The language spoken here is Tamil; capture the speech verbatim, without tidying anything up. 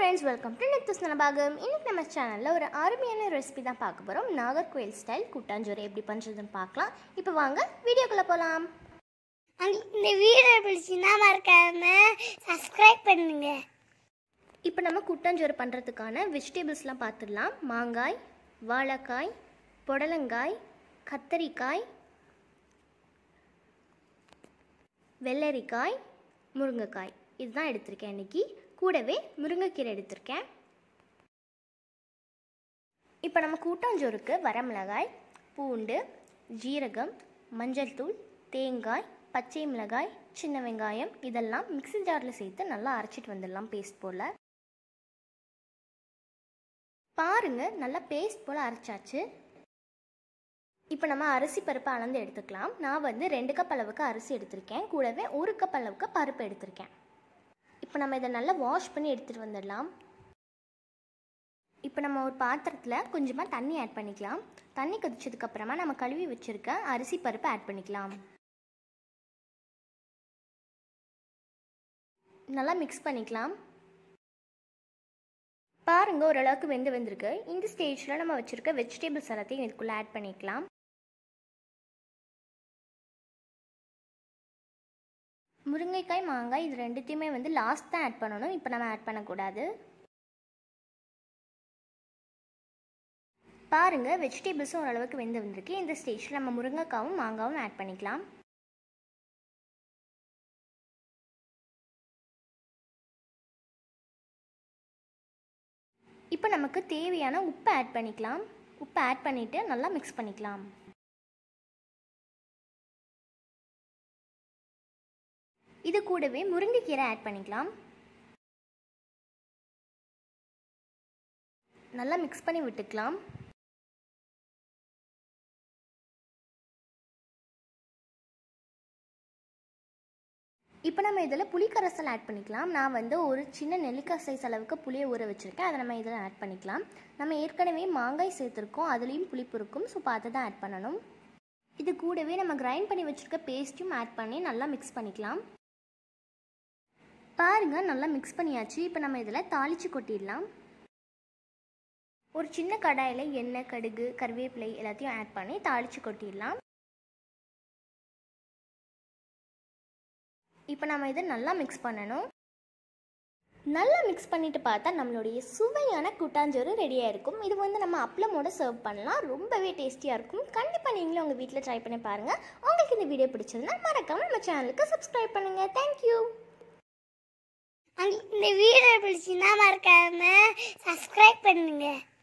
friends, welcome to Nithus Nalabagam. இன்னைக்கு நம்ம சேனல்ல ஒரு அருமையான ரெசிபி தான் பார்க்க போறோம். நாகர்கோயில் ஸ்டைல் கூட்டாஞ்சோறு எப்படி பண்றதுன்னு பார்க்கலாம். இப்போ வாங்க வீடியோக்குள்ள போலாம். இந்த வீடியோ பிடிச்சினா மறக்காம Subscribe பண்ணுங்க. இப்போ நம்ம கூட்டாஞ்சோறு பண்றதுக்கான வெஜிடபிள்ஸ்லாம் பார்த்துடலாம். மாங்காய், வாழைக்காய், புடலங்காய், கத்தரிக்காய், வெள்ளரிக்காய், முருங்கைக்காய் இதுதான் எடுத்திருக்கேன். இன்னைக்கு கூடவே முருங்கைக்கீரை எடுத்திருக்கேன். இப்போ நம்ம கூட்டாஞ்சோறுக்கு வரமிளகாய், பூண்டு, ஜீரகம், மஞ்சள் தூள், தேங்காய், பச்சை மிளகாய், சின்ன வெங்காயம் இதெல்லாம் மிக்ஸி ஜாரில் சேர்த்து நல்லா அரைச்சிட்டு வந்துடலாம் பேஸ்ட் போல். பாருங்க நல்லா பேஸ்ட் போல் அரைச்சாச்சு. இப்போ நம்ம அரிசி பருப்பு அளந்து எடுத்துக்கலாம். நான் வந்து ரெண்டு கப் அளவுக்கு அரிசி எடுத்திருக்கேன். கூடவே ஒரு கப் அளவுக்கு பருப்பு எடுத்திருக்கேன். இப்போ நம்ம இதை நல்லா வாஷ் பண்ணி எடுத்துகிட்டு வந்துடலாம். இப்போ நம்ம ஒரு பாத்திரத்தில் கொஞ்சமாக தண்ணி ஆட் பண்ணிக்கலாம். தண்ணி கொதிச்சதுக்கப்புறமா நம்ம கழுவி வச்சுருக்க அரிசி பருப்பு ஆட் பண்ணிக்கலாம். நல்லா மிக்ஸ் பண்ணிக்கலாம். பாருங்க ஓரளவுக்கு வெந்து வந்திருக்கு. இந்த ஸ்டேஜில் நம்ம வச்சுருக்க வெஜிடபிள்ஸ் எல்லாத்தையும் இதுக்குள்ளே ஆட் பண்ணிக்கலாம். முருங்கைக்காய், மாங்காய் இது ரெண்டுத்தையுமே வந்து லாஸ்ட் தான் ஆட் பண்ணணும். இப்போ நம்ம ஆட் பண்ணக்கூடாது. பாருங்க வெஜிடபிள்ஸும் ஓரளவுக்கு வெந்து வந்திருக்கு. இந்த ஸ்டேஜில் நம்ம முருங்கைக்காவும் மாங்காவும் ஆட் பண்ணிக்கலாம். இப்போ நமக்கு தேவையான உப்பு ஆட் பண்ணிக்கலாம். உப்பு ஆட் பண்ணிவிட்டு நல்லா மிக்ஸ் பண்ணிக்கலாம். இது கூடவே முருங்கைக்கீரை ஆட் பண்ணிக்கலாம். நல்லா மிக்ஸ் பண்ணி விட்டுக்கலாம். இப்போ நம்ம இதில் புளி கரைசல் ஆட் பண்ணிக்கலாம். நான் வந்து ஒரு சின்ன நெல்லிக்காய் சைஸ் அளவுக்கு புளியை ஊற வச்சுருக்கேன். அதை நம்ம இதில் ஆட் பண்ணிக்கலாம். நம்ம ஏற்கனவே மாங்காய் சேர்த்துருக்கோம், அதுலேயும் புளிப்பு இருக்கும். ஸோ பார்த்து தான் ஆட் பண்ணணும். இது கூடவே நம்ம கிரைண்ட் பண்ணி வச்சுருக்க பேஸ்ட்டும் ஆட் பண்ணி நல்லா மிக்ஸ் பண்ணிக்கலாம். பாருங்கள் நல்லா மிக்ஸ் பண்ணியாச்சு. இப்போ நம்ம இதில் தாளித்து கொட்டிடலாம். ஒரு சின்ன கடாயில் எண்ணெய், கடுகு, கருவேப்பிலை எல்லாத்தையும் ஆட் பண்ணி தாளித்து கொட்டிடலாம். இப்போ நம்ம இதை நல்லா மிக்ஸ் பண்ணணும். நல்லா மிக்ஸ் பண்ணிட்டு பார்த்தா நம்மளுடைய சுவையான கூட்டாஞ்சோறு ரெடியாக இருக்கும். இது வந்து நம்ம அப்பளமோட சர்வ் பண்ணலாம். ரொம்பவே டேஸ்டியாக இருக்கும். கண்டிப்பாக நீங்களும் உங்கள் வீட்டில் ட்ரை பண்ணி பாருங்கள். உங்களுக்கு இந்த வீடியோ பிடிச்சிருந்தா மறக்காமல் நம்ம சேனலுக்கு சப்ஸ்கிரைப் பண்ணுங்கள். தேங்க்யூ. இந்த வீடியோ பிடிச்சினா மறக்காம Subscribe பண்ணுங்க.